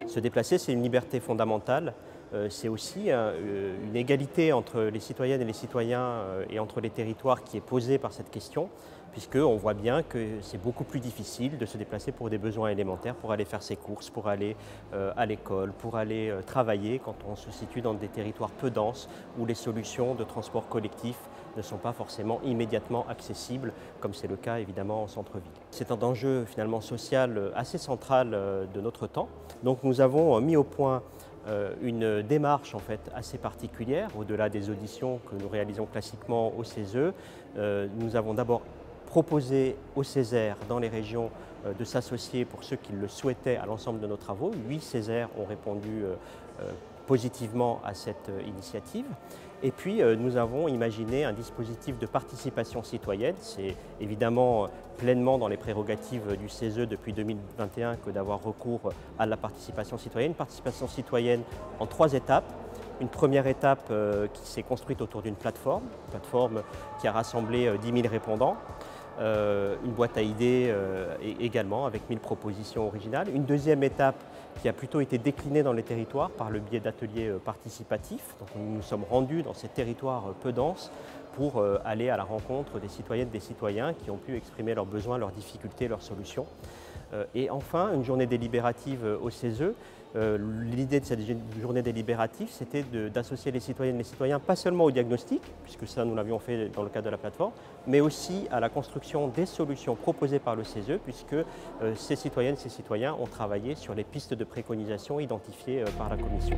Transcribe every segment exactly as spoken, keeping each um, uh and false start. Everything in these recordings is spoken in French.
Se déplacer, c'est une liberté fondamentale. Euh, c'est aussi euh, une égalité entre les citoyennes et les citoyens euh, et entre les territoires qui est posée par cette question, puisqu'on voit bien que c'est beaucoup plus difficile de se déplacer pour des besoins élémentaires, pour aller faire ses courses, pour aller euh, à l'école, pour aller euh, travailler quand on se situe dans des territoires peu denses où les solutions de transport collectif ne sont pas forcément immédiatement accessibles, comme c'est le cas évidemment en centre-ville. C'est un enjeu finalement social assez central de notre temps. Donc nous avons mis au point une démarche en fait assez particulière, au-delà des auditions que nous réalisons classiquement au C E S E. Nous avons d'abord proposé au Césaire dans les régions de s'associer pour ceux qui le souhaitaient à l'ensemble de nos travaux. Huit Césaires ont répondu positivement à cette initiative. Et puis nous avons imaginé un dispositif de participation citoyenne. C'est évidemment pleinement dans les prérogatives du C E S E depuis deux mille vingt et un que d'avoir recours à la participation citoyenne. Participation citoyenne en trois étapes. Une première étape qui s'est construite autour d'une plateforme, une plateforme qui a rassemblé dix mille répondants. Euh, une boîte à idées euh, également avec mille propositions originales. Une deuxième étape qui a plutôt été déclinée dans les territoires par le biais d'ateliers euh, participatifs. Donc nous nous sommes rendus dans ces territoires euh, peu denses pour euh, aller à la rencontre des citoyennes et des citoyens qui ont pu exprimer leurs besoins, leurs difficultés, leurs solutions. Euh, et enfin, une journée délibérative euh, au C E S E. Euh, L'idée de cette journée délibérative, c'était d'associer les citoyennes et les citoyens, pas seulement au diagnostic, puisque ça nous l'avions fait dans le cadre de la plateforme, mais aussi à la construction des solutions proposées par le C E S E, puisque euh, ces citoyennes et ces citoyens ont travaillé sur les pistes de préconisation identifiées euh, par la Commission.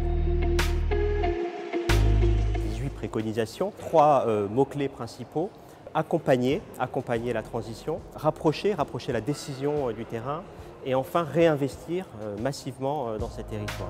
dix-huit préconisations, trois euh, mots-clés principaux. Accompagner, accompagner la transition, rapprocher, rapprocher la décision euh, du terrain, et enfin réinvestir euh, massivement euh, dans ces territoires.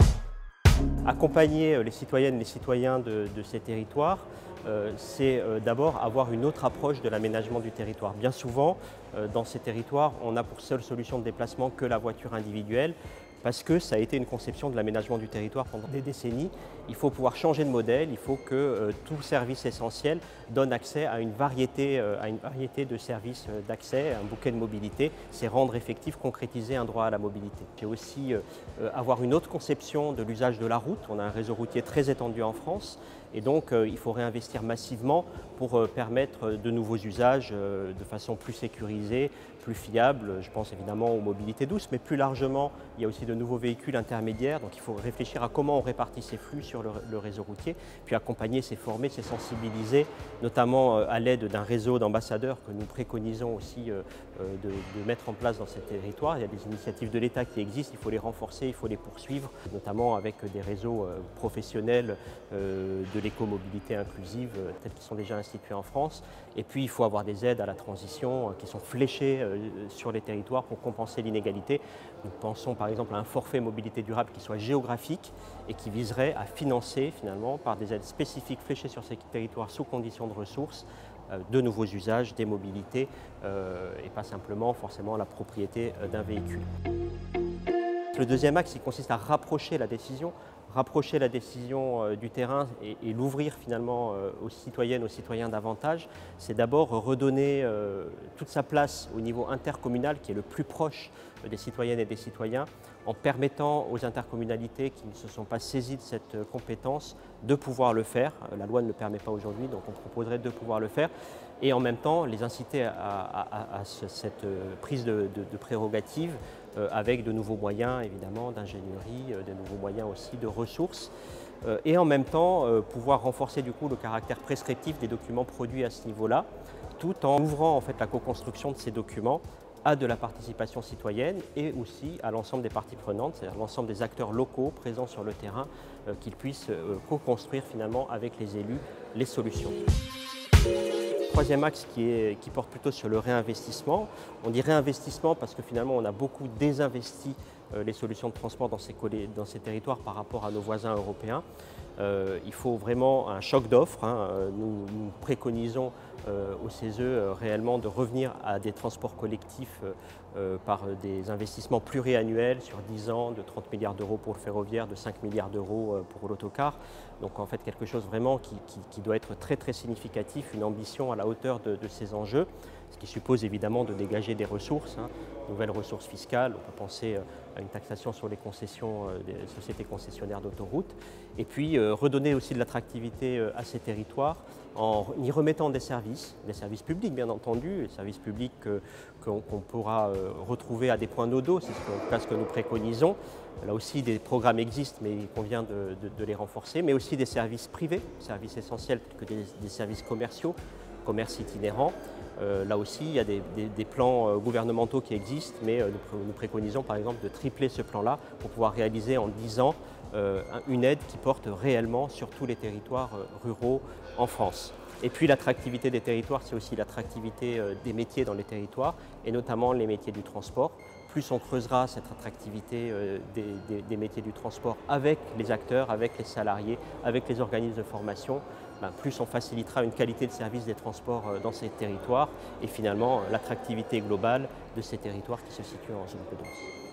Accompagner euh, les citoyennes et les citoyens de, de ces territoires, euh, c'est euh, d'abord avoir une autre approche de l'aménagement du territoire. Bien souvent, euh, dans ces territoires, on a pour seule solution de déplacement que la voiture individuelle, parce que ça a été une conception de l'aménagement du territoire pendant des décennies. Il faut pouvoir changer de modèle, il faut que euh, tout service essentiel donne accès à une variété, euh, à une variété de services euh, d'accès, un bouquet de mobilité. C'est rendre effectif, concrétiser un droit à la mobilité. C'est aussi euh, avoir une autre conception de l'usage de la route. On a un réseau routier très étendu en France et donc euh, il faut réinvestir massivement pour euh, permettre de nouveaux usages euh, de façon plus sécurisée, plus fiable. Je pense évidemment aux mobilités douces, mais plus largement, il y a aussi de nouveaux véhicules intermédiaires, donc il faut réfléchir à comment on répartit ces flux sur le, le réseau routier, puis accompagner, c'est former, c'est sensibiliser, notamment à l'aide d'un réseau d'ambassadeurs que nous préconisons aussi de, de mettre en place dans ces territoires. Il y a des initiatives de l'État qui existent, il faut les renforcer, il faut les poursuivre, notamment avec des réseaux professionnels de l'écomobilité inclusive, tels qu'ils sont déjà institués en France. Et puis il faut avoir des aides à la transition qui sont fléchées sur les territoires pour compenser l'inégalité. Nous pensons par exemple à un forfait mobilité durable qui soit géographique et qui viserait à financer finalement par des aides spécifiques fléchées sur ces territoires sous conditions de ressources de nouveaux usages, des mobilités euh, et pas simplement forcément la propriété d'un véhicule. Le deuxième axe, il consiste à rapprocher la décision, rapprocher la décision euh, du terrain et, et l'ouvrir finalement euh, aux citoyennes, aux citoyens davantage. C'est d'abord redonner euh, toute sa place au niveau intercommunal qui est le plus proche euh, des citoyennes et des citoyens en permettant aux intercommunalités qui ne se sont pas saisies de cette euh, compétence de pouvoir le faire. Euh, la loi ne le permet pas aujourd'hui, donc on proposerait de pouvoir le faire et en même temps les inciter à, à, à, à ce, cette euh, prise de, de, de prérogatives euh, avec de nouveaux moyens évidemment d'ingénierie, euh, de nouveaux moyens aussi de ressources euh, et en même temps euh, pouvoir renforcer du coup le caractère prescriptif des documents produits à ce niveau-là, tout en ouvrant en fait la co-construction de ces documents à de la participation citoyenne et aussi à l'ensemble des parties prenantes, c'est-à-dire l'ensemble des acteurs locaux présents sur le terrain, euh, qu'ils puissent euh, co-construire finalement avec les élus les solutions. Troisième axe qui, est, qui porte plutôt sur le réinvestissement. On dit réinvestissement parce que finalement on a beaucoup désinvesti euh, les solutions de transport dans ces, dans ces territoires par rapport à nos voisins européens. Euh, il faut vraiment un choc d'offres. Hein. Nous, nous préconisons euh, au C E S E euh, réellement de revenir à des transports collectifs euh, euh, par des investissements pluriannuels sur dix ans de trente milliards d'euros pour le ferroviaire, de cinq milliards d'euros euh, pour l'autocar. Donc en fait quelque chose vraiment qui, qui, qui doit être très très significatif, une ambition à la hauteur de, de ces enjeux. ce qui suppose évidemment de dégager des ressources, hein, nouvelles ressources fiscales. On peut penser à une taxation sur les concessions des sociétés concessionnaires d'autoroutes, et puis euh, redonner aussi de l'attractivité à ces territoires en y remettant des services, des services publics bien entendu, des services publics euh, qu'on qu'on pourra euh, retrouver à des points nodaux, c'est ce que, ce que nous préconisons. Là aussi, des programmes existent, mais il convient de, de, de les renforcer, mais aussi des services privés, services essentiels, que des, des services commerciaux, commerce itinérant. Euh, là aussi, il y a des, des, des plans euh, gouvernementaux qui existent, mais euh, nous, nous préconisons par exemple de tripler ce plan-là pour pouvoir réaliser en dix ans euh, une aide qui porte réellement sur tous les territoires euh, ruraux en France. Et puis l'attractivité des territoires, c'est aussi l'attractivité euh, des métiers dans les territoires, et notamment les métiers du transport. Plus on creusera cette attractivité euh, des, des, des métiers du transport avec les acteurs, avec les salariés, avec les organismes de formation, ben, plus on facilitera une qualité de service des transports euh, dans ces territoires et finalement l'attractivité globale de ces territoires qui se situent en zone peu dense.